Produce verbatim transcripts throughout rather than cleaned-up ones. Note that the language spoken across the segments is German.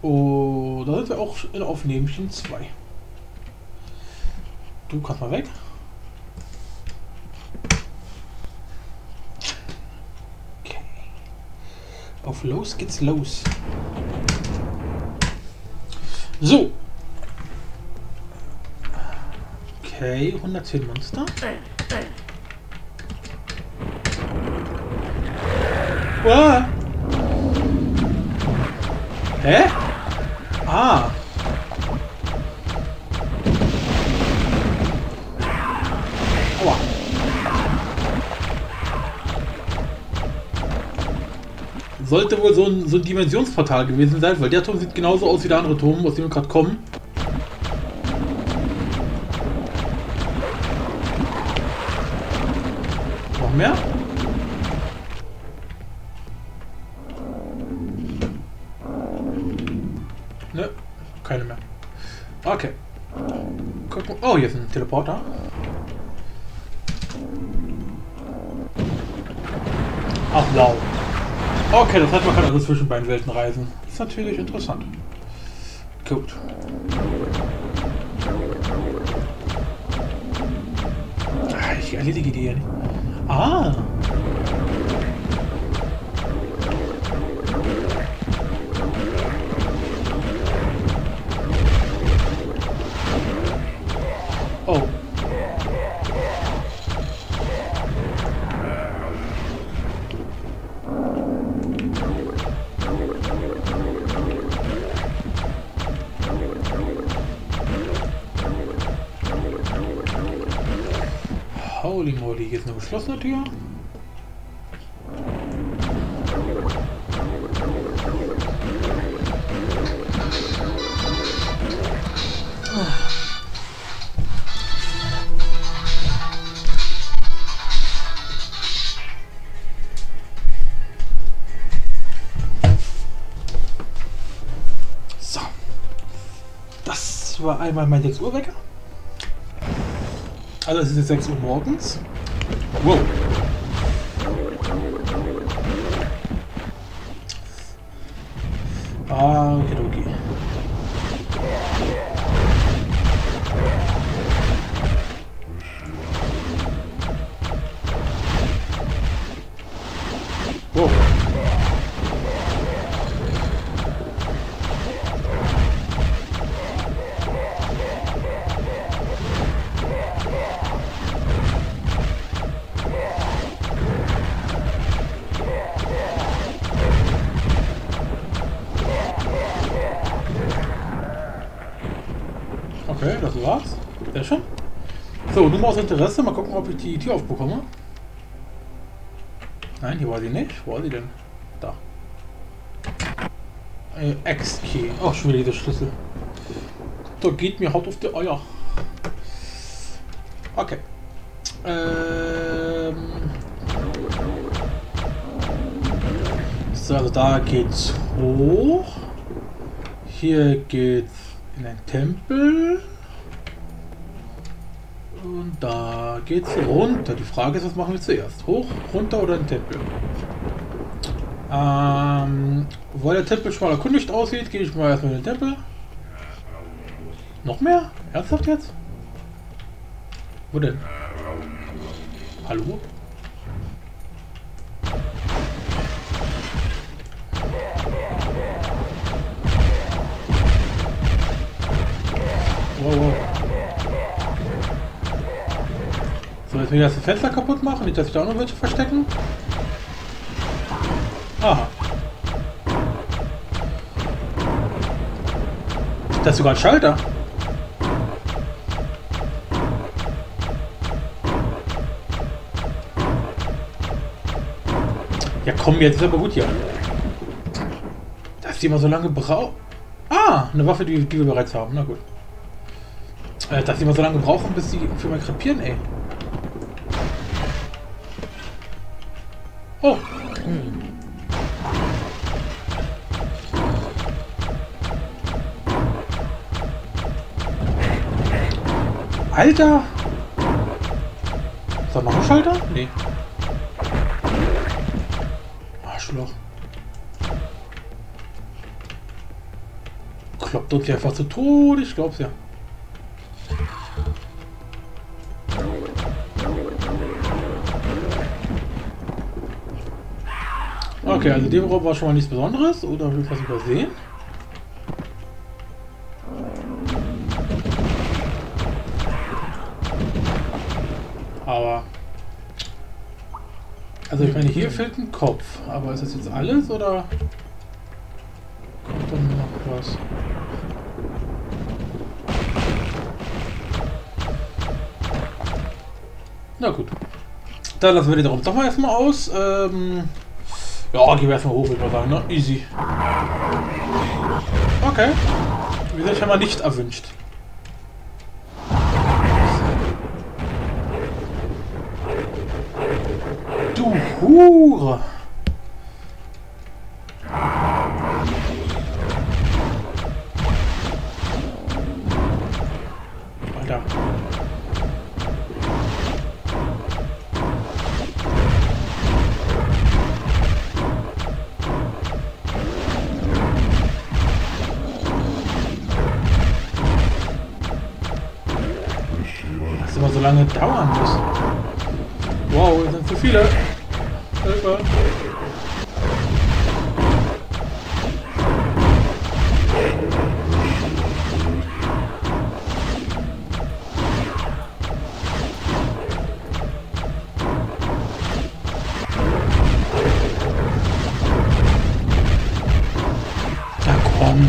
Oh, da sind wir auch in Aufnehmchen zwei. Du kannst mal weg. Okay. Auf los geht's los. So. Okay, hundertzehn Monster. Uah. Hä? Ah. Aua. Sollte wohl so ein, so ein Dimensionsportal gewesen sein, weil der Turm sieht genauso aus wie der andere Turm, aus dem wir gerade kommen. Noch mehr? Ne, keine mehr. Okay. Gucken. Oh, hier ist ein Teleporter. Ach, wow. Okay, das heißt, man kann also zwischen beiden Welten reisen. Das ist natürlich interessant. Gut. Ah, ich erledige die hier nicht. Ah. Oh. Holy moly, hier ist eine geschlossene Tür. So. Das war einmal mein sechs Uhr Wecker. Also es ist jetzt sechs Uhr morgens. Wow. Ah, okay, okay. Wow. Okay, das war's. Sehr schön. So, nur mal aus Interesse. Mal gucken, ob ich die Tür aufbekomme. Nein, hier war sie nicht. Wo war sie denn? Da. Äh, X-Key. Oh, schon wieder dieser Schlüssel. Da geht mir Haut auf die Eier. Okay. Ähm. So, also da geht's hoch. Hier geht's in den Tempel. Und da geht's runter. Die Frage ist, was machen wir zuerst? Hoch, runter oder in den Tempel? Ähm, weil der Tempel schon mal erkundigt aussieht, gehe ich mal erstmal in den Tempel. Noch mehr? Ernsthaft jetzt? Wo denn? Hallo? Wow, wow. So, jetzt will ich das Fenster kaputt machen, nicht, dass sich da auch noch welche verstecken. Aha. Das ist sogar ein Schalter. Ja komm, jetzt ist aber gut hier. Dass die immer so lange brauchen. Ah, eine Waffe, die, die wir bereits haben. Na gut. Äh, dass die immer so lange brauchen, bis sie für mal krepieren, ey. Oh. Hm. Alter! Ist da noch ein Schalter? Nee. Arschloch. kloppt uns ja einfach zu Tode, ich glaub's ja. Okay, also dem Raum war schon mal nichts Besonderes, oder habe ich was übersehen? Aber... Also ich meine, hier fehlt ein Kopf, aber ist das jetzt alles, oder kommt dann noch was? Na gut. Dann lassen wir den Raum doch mal erstmal aus. Ähm ja, gehen wir erstmal hoch, würde ich mal sagen, ne? Easy. Okay. Wir sind schon mal nicht erwünscht. Du Hure! Alter. Das immer so lange dauern muss. Wow, es sind zu viele. Hilfe. Da kommt.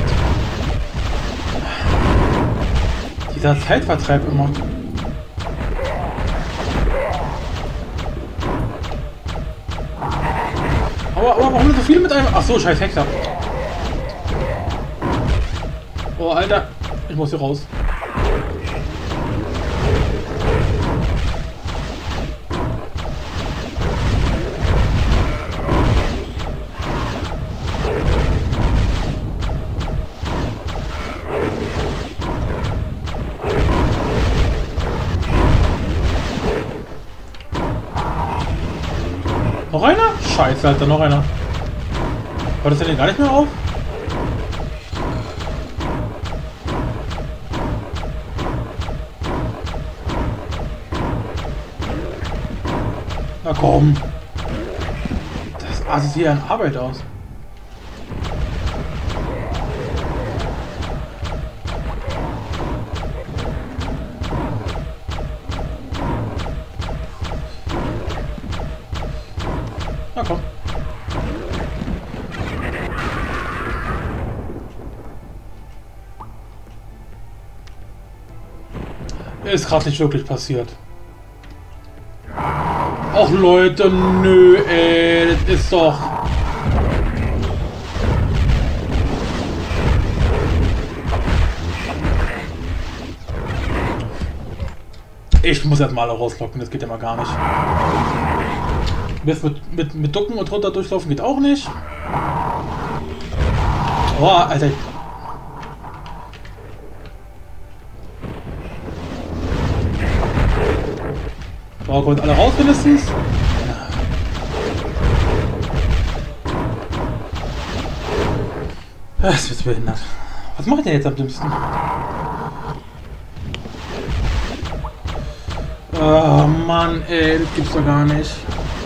Dieser Zeitvertreib immer. Aber, aber warum so viele mit einem... Ach so, scheiß Hexer. Oh, Alter. Ich muss hier raus. Noch einer? Scheiße, Alter, noch einer. War das denn gar nicht mehr auf? Na komm. Das artet hier an Arbeit aus. Na komm. Ist gerade nicht wirklich passiert. Ach Leute, nö, ey, das ist doch... Ich muss jetzt mal rauslocken, das geht ja mal gar nicht. Mit, mit, mit Ducken und runter durchlaufen geht auch nicht. Oh, Alter. So, kommt alle raus mindestens. Das wird behindert. Was mache ich denn jetzt am dümmsten? Oh Mann, ey, das gibt's doch gar nicht.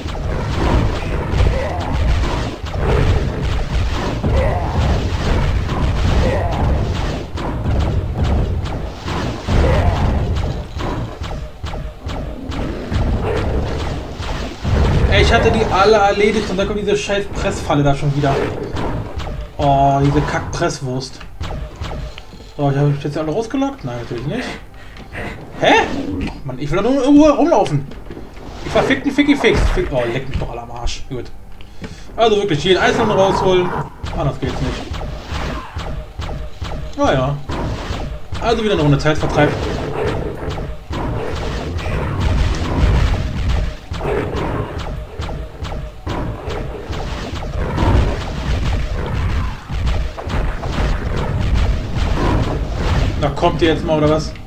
Ich hatte die alle erledigt und dann kommt diese scheiß Pressfalle da schon wieder. Oh, diese Kack-Presswurst. So, ich habe jetzt alle rausgelockt? Nein, natürlich nicht. Hä? Oh Mann, ich will doch nur irgendwo rumlaufen. Ich verfickten Ficky-Fix. Fick oh, leck mich doch alle am Arsch. Gut. Also wirklich jeden einzelnen rausholen. Anders geht's nicht. Ah ja. Also wieder eine Runde Zeitvertreib. Da kommt ihr jetzt mal, oder was?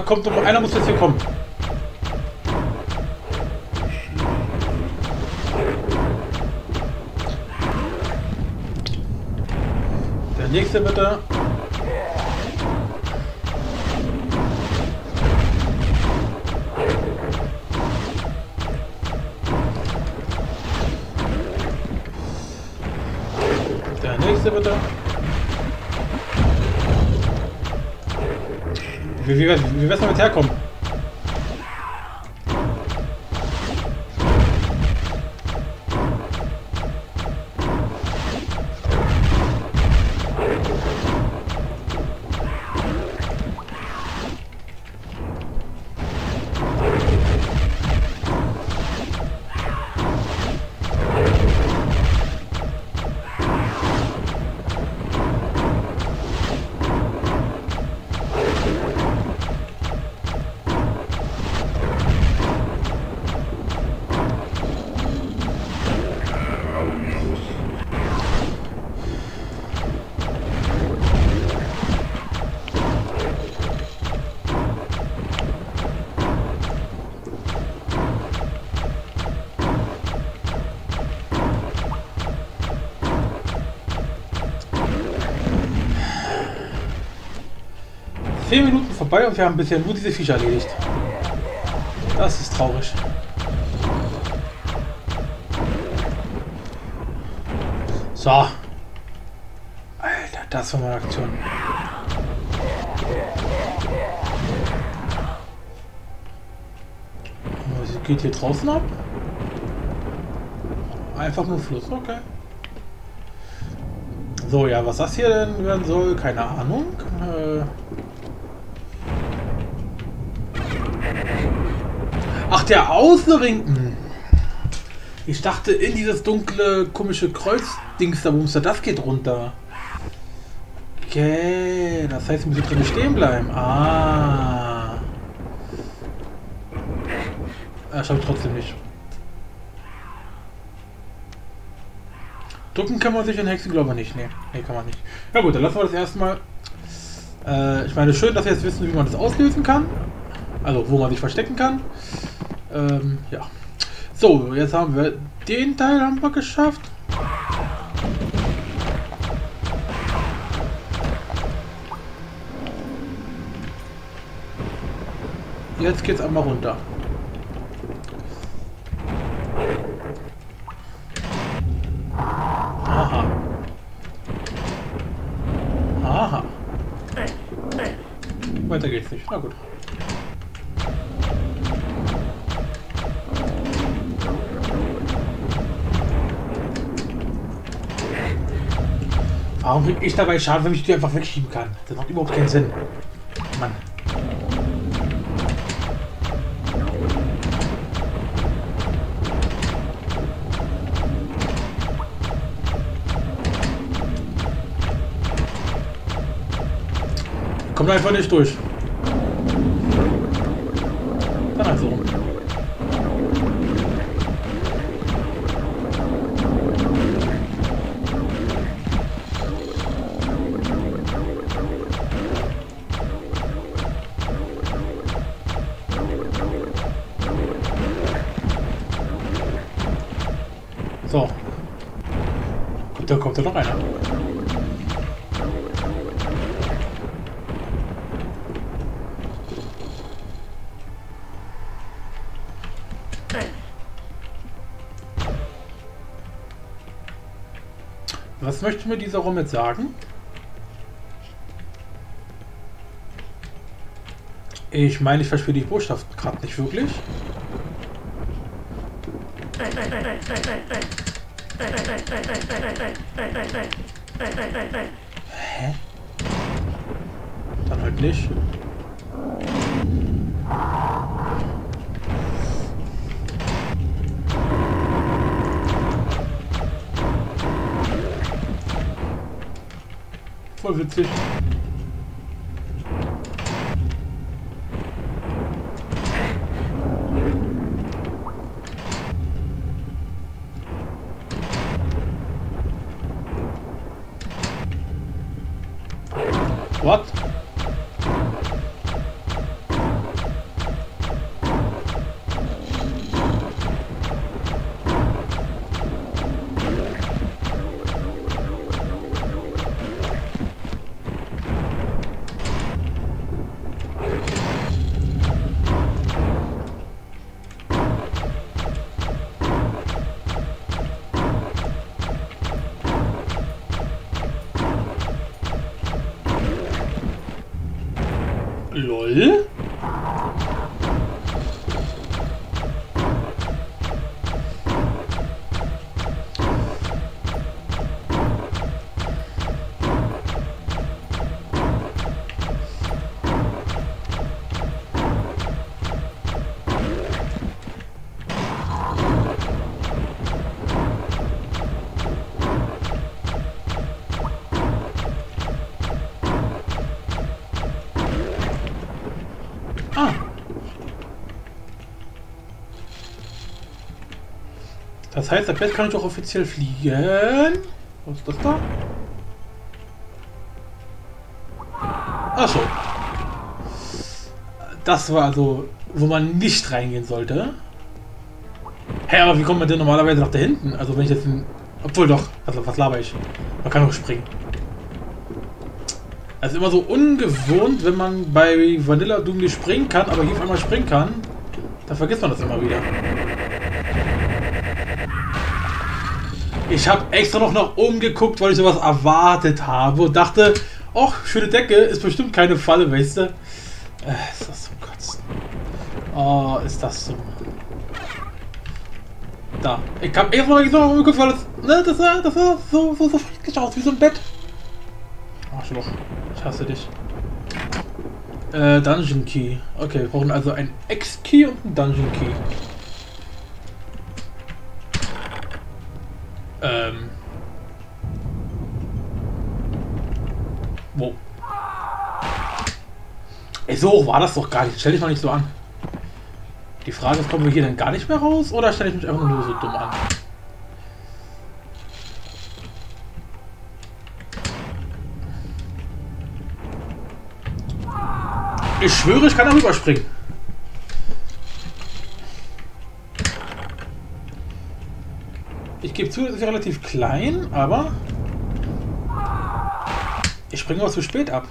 kommt noch einer, muss jetzt hier kommen. Der nächste bitte. Der nächste bitte. Wie, wie, wie wär's damit herkommen? Zehn Minuten vorbei und wir haben bisher nur diese Viecher erledigt. Das ist traurig. So. Alter, das war meine Aktion. Sie geht hier draußen ab. Einfach nur Fluss, okay. So, ja, was das hier denn werden soll, keine Ahnung. Äh Ach, der Außenring. Ich dachte, in dieses dunkle, komische Kreuzdings da, Bumster, das geht runter. Okay, das heißt, wir müssen drin stehen bleiben. Ah. Das schaffe ich trotzdem nicht. Drücken kann man sich in Hexen, glaube ich, nicht. Nee, nee, kann man nicht. Ja gut, dann lassen wir das erstmal. Äh, ich meine, schön, dass wir jetzt wissen, wie man das auslösen kann. Also, wo man sich verstecken kann. Ähm, ja. So, jetzt haben wir den Teil haben wir geschafft. Jetzt geht's einmal runter. Aha. Aha. Weiter geht's nicht. Na gut. Warum krieg ich dabei Schaden, wenn ich die einfach wegschieben kann? Das macht überhaupt keinen Sinn. Mann. Kommt einfach nicht durch. Dann halt so rum. So. Gut, da kommt ja noch einer. Was möchte mir dieser Raum jetzt sagen? Ich meine, ich verstehe die Botschaft gerade nicht wirklich. Hä? Dann halt nicht. Voll witzig. What? Das heißt, ab jetzt kann ich auch offiziell fliegen. Was ist das da? Achso. Das war also, wo man nicht reingehen sollte. Hä, aber wie kommt man denn normalerweise nach da hinten? Also wenn ich jetzt ein... Obwohl doch, also was laber ich? Man kann auch springen. Das ist immer so ungewohnt, wenn man bei Vanilla Doom nicht springen kann, aber hier auf einmal springen kann. Da vergisst man das immer wieder. Ich habe extra noch nach oben geguckt, weil ich sowas erwartet habe und dachte, ach, schöne Decke, ist bestimmt keine Falle, weißt du? Äh, ist das so kotzen. Oh, ist das so. Da. Ich habe extra mal so geguckt, weil das, ne, das sah, das sah so, so, so friedlich aus, wie so ein Bett. Arschloch, ich hasse dich. Äh, Dungeon Key. Okay, wir brauchen also ein X-Key und einen Dungeon Key. Ähm. Wo? Ey, so hoch war das doch gar nicht. Stell dich mal nicht so an. Die Frage ist, kommen wir hier denn gar nicht mehr raus oder stelle ich mich einfach nur so dumm an? Ich schwöre, ich kann da rüberspringen. Ich gebe zu, das ist ja relativ klein, aber ich springe auch zu spät ab.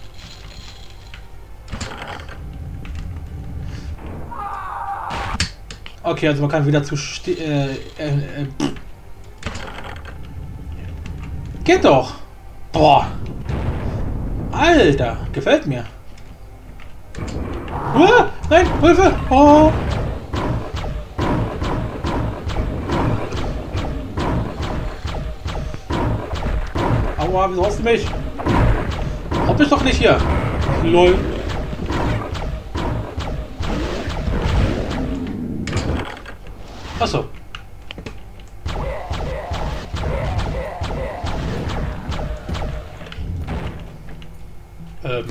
Okay, also man kann wieder zu ste äh, äh, äh, geht doch. Boah. Alter, gefällt mir. Uh, nein, Hilfe! Oh. Aua, wieso hast du mich? Hab ich doch nicht hier. Lol. Achso. Ähm.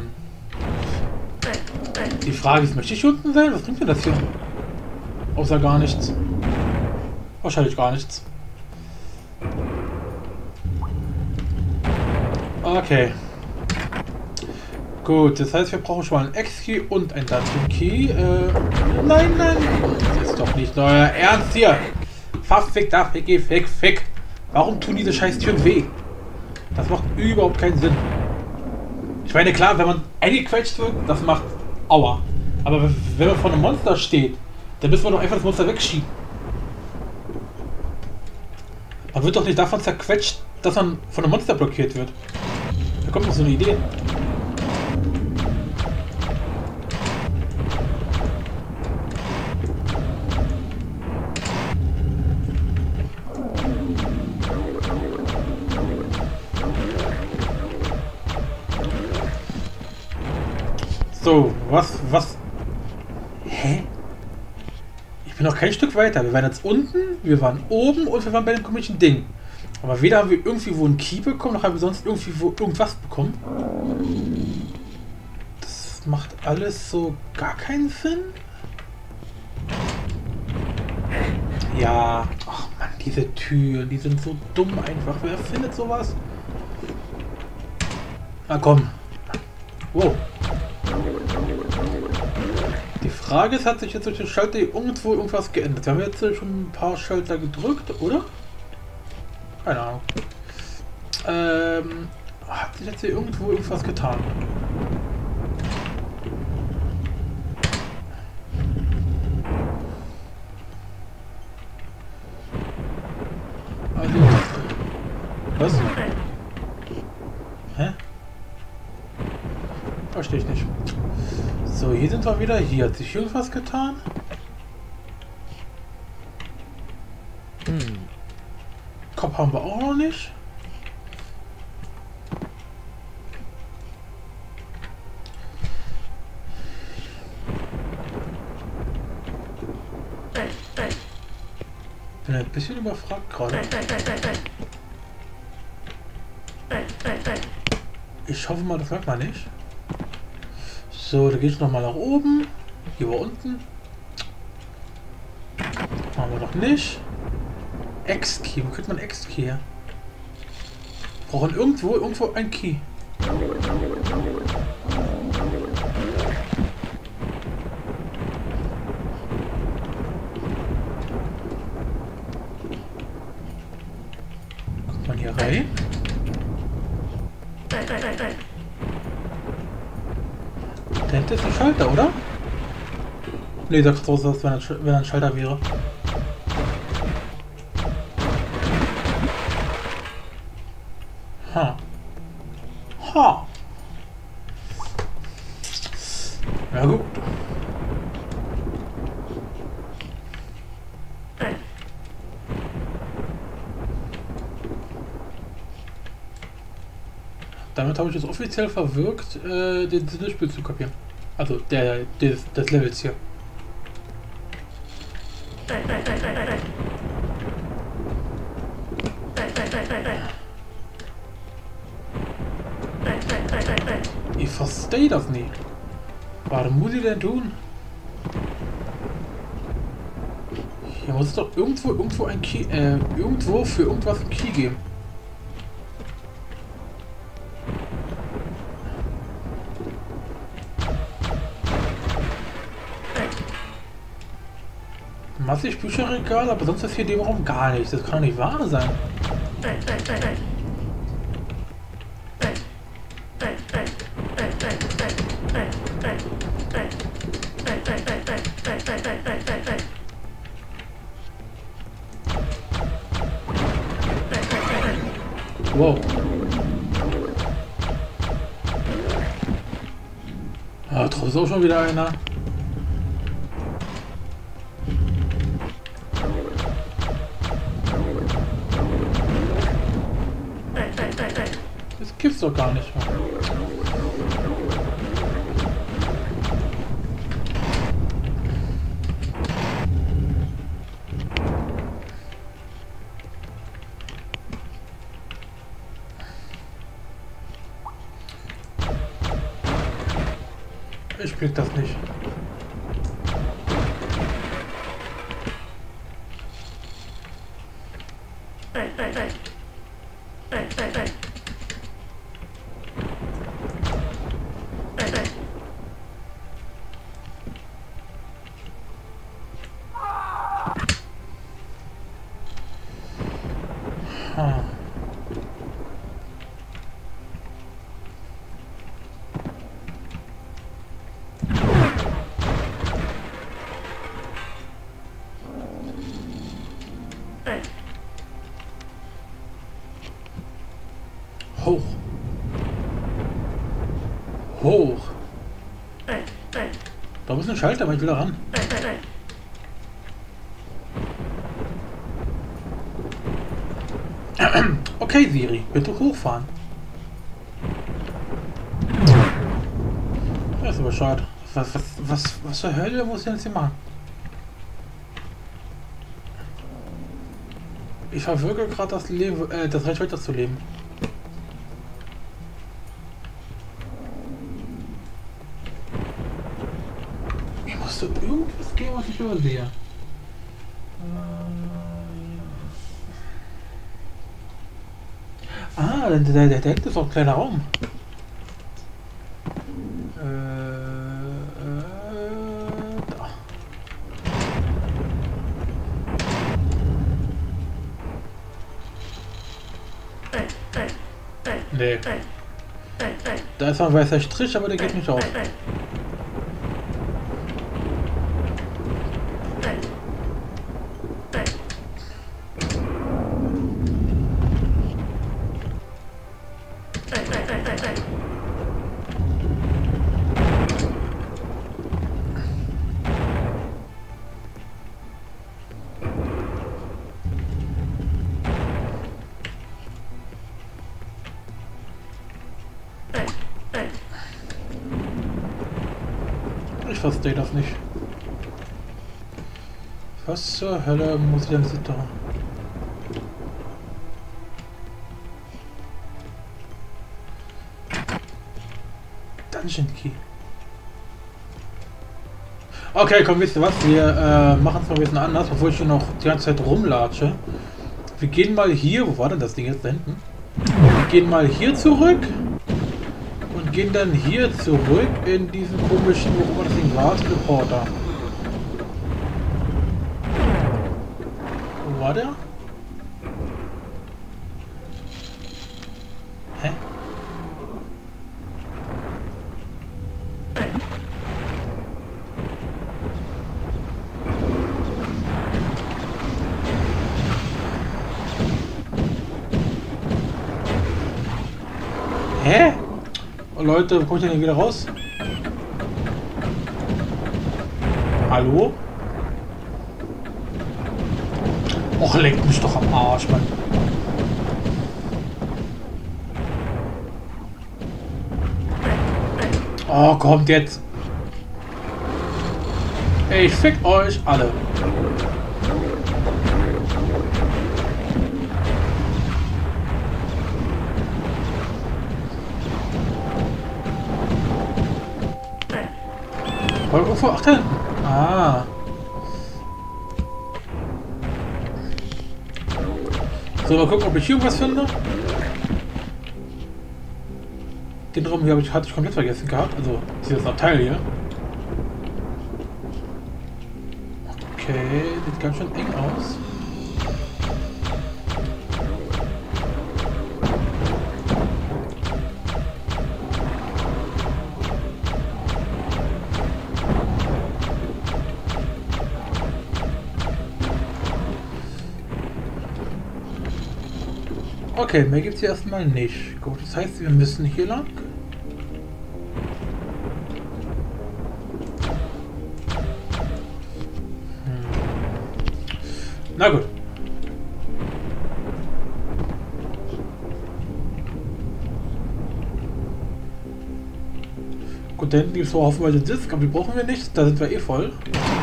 Die Frage ist, möchte ich hier unten sein? Was bringt mir das hier? Außer gar nichts. Wahrscheinlich gar nichts. Okay. Gut, das heißt, wir brauchen schon mal einen X-Key und einen Dungeon Key. Äh, nein, nein, das ist doch nicht euer Ernst hier. Faff, weg, da, weg, weg, weg. Warum tun diese scheiß Türen weh? Das macht überhaupt keinen Sinn. Ich meine, klar, wenn man eingequetscht wird, das macht Aua. Aber wenn man vor einem Monster steht, dann müssen wir doch einfach das Monster wegschieben. Man wird doch nicht davon zerquetscht, dass man von einem Monster blockiert wird. Da kommt noch so eine Idee. So, was, was? Hä? Ich bin noch kein Stück weiter. Wir waren jetzt unten, wir waren oben und wir waren bei dem komischen Ding. Aber weder haben wir irgendwie wo einen Key bekommen, noch haben wir sonst irgendwie wo irgendwas bekommen. Das macht alles so gar keinen Sinn. Ja, ach Mann, diese Türen, die sind so dumm einfach. Wer findet sowas? Na komm. Wow. Die Frage ist, hat sich jetzt durch den Schalter irgendwo irgendwas geändert? Wir haben jetzt schon ein paar Schalter gedrückt, oder? Keine Ahnung. Ähm, hat sich jetzt hier irgendwo irgendwas getan? Also, was? Hä? Verstehe ich nicht. So, hier sind wir wieder. Hier hat sich irgendwas getan. Hm. Kopf haben wir auch noch nicht. Bin ein bisschen überfragt gerade. Ich hoffe mal, das merkt man nicht. So, da geht es nochmal nach oben. Hier war unten. Machen wir doch nicht. X-Key. Wo kriegt man X-Key her? Brauchen irgendwo, irgendwo ein Key. Kommt man hier rein? Da hinten ist ein Schalter, oder? Ne, sag raus, dass wenn, wenn ein Schalter wäre. Ha. Ha. Ja gut. Damit habe ich es offiziell verwirkt, äh, den Sinn des Spiels zu kapieren. Also der des, des Levels hier. Ich verstehe das nicht. Was muss ich denn tun? Hier muss es doch irgendwo, irgendwo ein Key, äh, irgendwo für irgendwas ein Key geben. Massig Bücherregal, aber sonst ist hier dem Raum gar nichts. Das kann doch nicht wahr sein. Wow. Ah, draußen ist auch schon wieder einer. Das gibt's doch gar nicht. Ich blick das nicht. Ha. Hoch. Hoch. Da ist ein Schalter, aber ich will da ran. Okay, Siri, bitte hochfahren. Das ist aber schade. Was, was, was, was zur Hölle muss ich denn jetzt hier machen? Ich verwirke gerade das Leben, äh, das Recht weiter zu leben. Ich musste irgendwas gehen, was ich übersehe. Ah, der, der, der Deck ist auch ein kleiner Raum. Äh, äh, da. Nee. Da ist ein weißer Strich, aber der geht nicht auf. Ich verstehe das nicht. Was zur Hölle muss ich denn jetzt da? Dungeon Key. Okay, komm, wisst ihr was? Wir äh, machen es mal ein bisschen anders, bevor ich hier noch die ganze Zeit rumlatsche. Wir gehen mal hier, wo war denn das Ding jetzt da hinten? Wir gehen mal hier zurück und gehen dann hier zurück in diesen komischen, wo immer das Ding war, Teleporter. Wo war der? Hä? Hä? Oh, Leute, wo komme ich denn wieder raus? Hallo? Och, leckt mich doch am Arsch, Mann. Oh, kommt jetzt. Ich fick euch alle. Irgendwo, ach, da hinten. Ah. So, mal gucken, ob ich hier irgendwas finde. Den Raum hier hatte ich komplett vergessen gehabt. Also, dieses Abteil hier. Okay, sieht ganz schön eng aus. Okay, mehr gibt es hier erstmal nicht. Gut, das heißt, wir müssen hier lang. Hm. Na gut. Gut, da hinten gibt es so haufenweise Disk, aber die brauchen wir nicht. Da sind wir eh voll.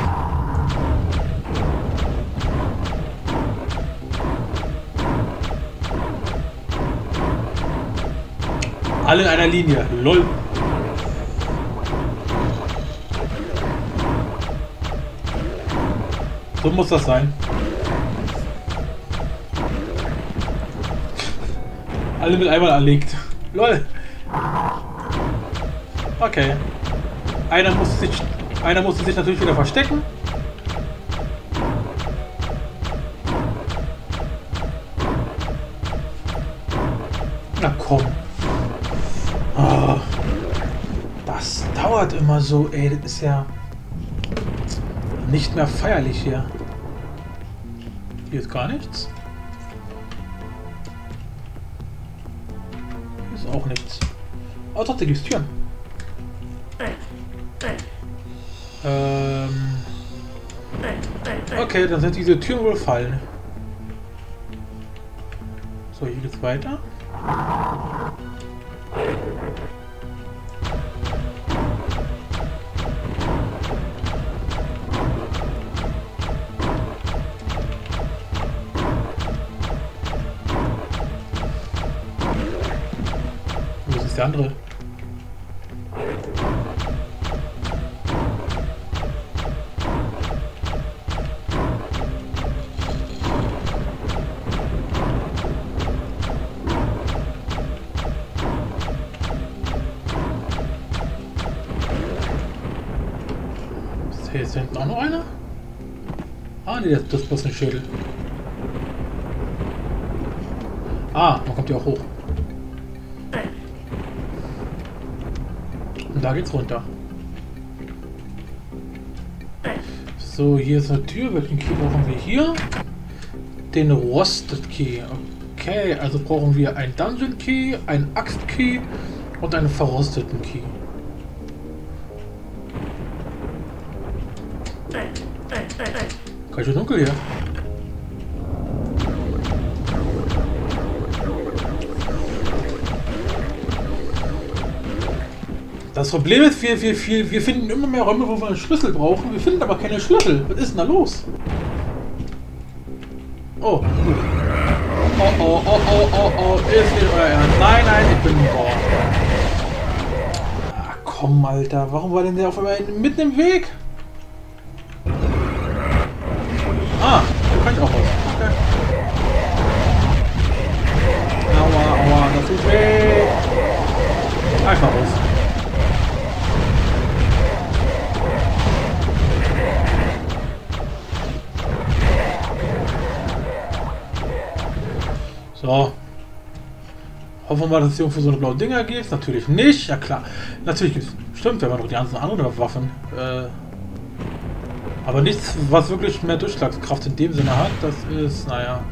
Alle in einer Linie. Lol. So muss das sein. Alle mit einmal erlegt. Lol. Okay. Einer musste sich, einer musste sich natürlich wieder verstecken. Na komm. Oh, das dauert immer so, ey. Das ist ja nicht mehr feierlich hier. Hier ist gar nichts. Hier ist auch nichts. Oh doch, da gibt es Türen. Ähm. Okay, dann sind diese Türen wohl fallen. So, hier geht's weiter. Wo ist der andere? Hey, ist da hinten auch noch einer? Ah, nee, das, das ist bloß ein Schädel. Ah, man kommt ja auch hoch. Und da geht's runter. So, hier ist eine Tür. Welchen Key brauchen wir hier? Den Rusted Key. Okay, also brauchen wir einen Dungeon Key, einen Axt Key und einen verrosteten Key. Ganz schön dunkel hier. Das Problem ist, wir, wir, wir, wir finden immer mehr Räume, wo wir einen Schlüssel brauchen. Wir finden aber keine Schlüssel. Was ist denn da los? Oh, gut. Oh, oh, oh, oh, oh, oh. Ist nicht euer Ernst. Nein, nein, ich bin boah. Ach, komm, Alter. Warum war denn der auf einmal mitten im Weg? Ah, da kann ich auch was. Okay. tut weh. Einfach raus. So. Hoffen wir mal, dass es irgendwo so eine blaue Dinger gibt. Natürlich nicht. Ja klar. Natürlich gibt es. Stimmt, wir haben noch die ganzen anderen Waffen. Äh, aber nichts, was wirklich mehr Durchschlagskraft in dem Sinne hat. Das ist, naja.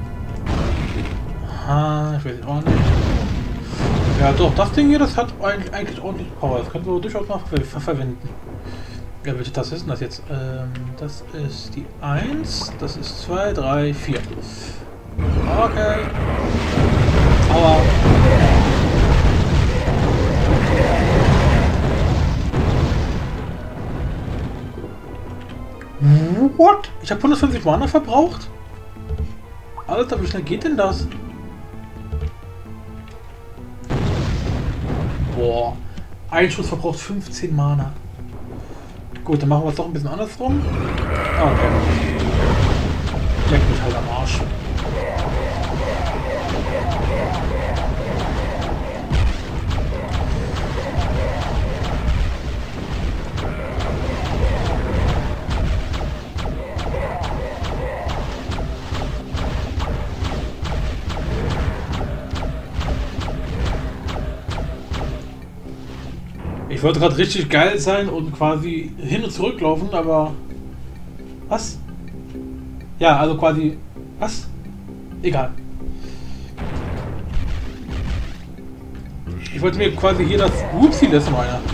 Aha, ich weiß auch nicht. Ja doch, das Ding hier, das hat eigentlich, eigentlich ordentlich Power. Das können wir durchaus mal ver ver verwenden. Ja, welche Taste ist denn das jetzt? Ähm, das ist die eins. Das ist zwei, drei, vier. Okay. Aua. What? Ich habe hundertfünfzig Mana verbraucht? Alter, wie schnell geht denn das? Boah. Ein Schuss verbraucht fünfzehn Mana. Gut, dann machen wir es doch ein bisschen andersrum. Okay. Leck mich halt am Arsch. Ich wollte gerade richtig geil sein und quasi hin und zurück laufen, aber... Was? Ja, also quasi... Was? Egal. Ich wollte mir quasi hier das... Upsi, das ist noch einer.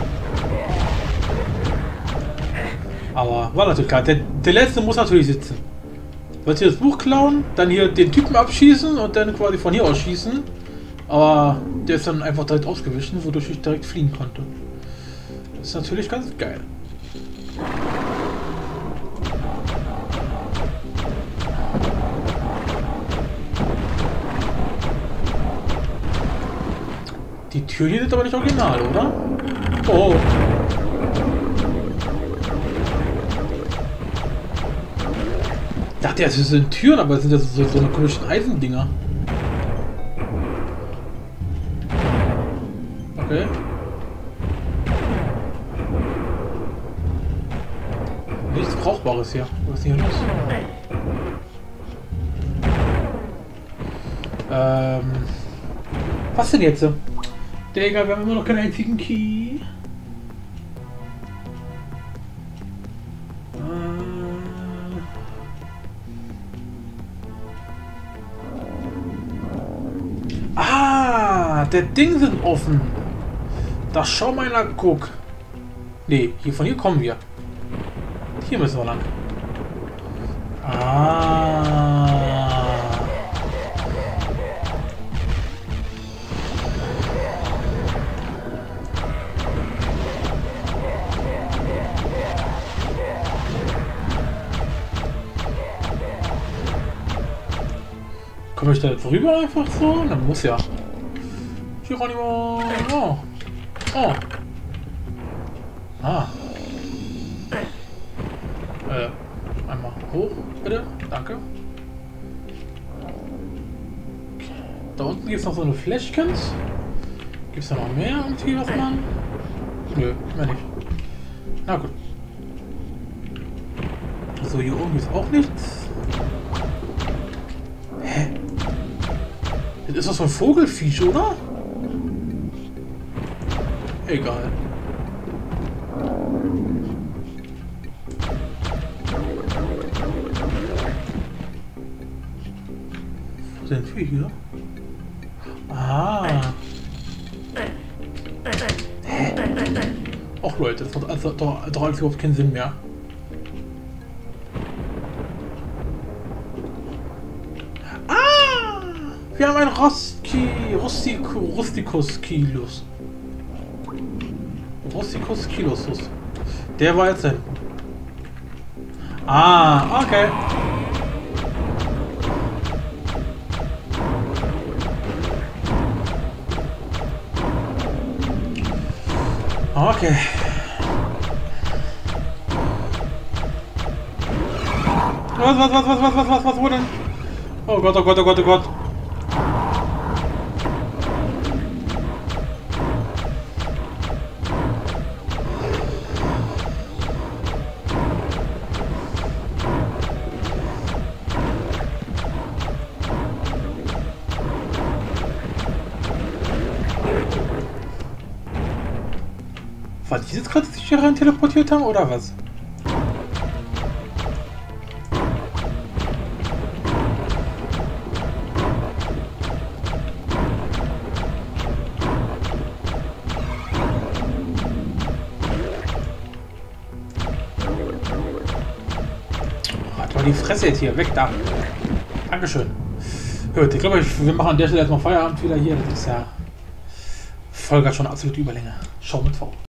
Aber war natürlich klar. Der, der letzte muss natürlich sitzen. Wollte hier das Buch klauen, dann hier den Typen abschießen und dann quasi von hier aus schießen. Aber der ist dann einfach direkt ausgewichen, wodurch ich direkt fliehen konnte. Das ist natürlich ganz geil. Die Tür hier ist aber nicht original, oder? Oh. Ich dachte ja, es sind Türen, aber es sind ja so, so eine komischen Eisendinger. Okay. Nichts Brauchbares hier. Was ist hier los? Ähm. Was denn jetzt? Digga, wir haben immer noch keinen einzigen Key. Äh. Ah, der Ding sind offen. Da schau mal nach, guck. Nee, hier von hier kommen wir. Hier müssen wir lang. Ah. Komme ich da jetzt rüber einfach so? Dann muss ja. Geronimo. Oh. Oh. Ah. Äh, einmal hoch, bitte. Danke. Da unten gibt es noch so eine Flashkins. Gibt es da noch mehr irgendwie, was man? Nö, mehr nicht. Na gut. So, hier oben ist auch nichts. Hä? Das ist doch so ein Vogelfisch, oder? Egal. Wo sind wir hier? Ah. Hä? Och Leute, das hat also doch, doch alles überhaupt keinen Sinn mehr. Ah! Wir haben einen Roski, Rustico, Rusticus Kilos. Rusticus Kilosus. Der war jetzt hinten. Ah, okay. Okay. Was, was, was, was, was, was, was, was, wo denn? Oh Gott, oh Gott, oh Gott, oh Gott. War die jetzt gerade, die sich hier rein teleportiert haben, oder was? Hat mal die Fresse jetzt hier, weg da. Dankeschön. Gut, ich glaube, wir machen an der Stelle erstmal Feierabend wieder hier. Das ist ja Folge schon absolut Überlänge. Schau mit V.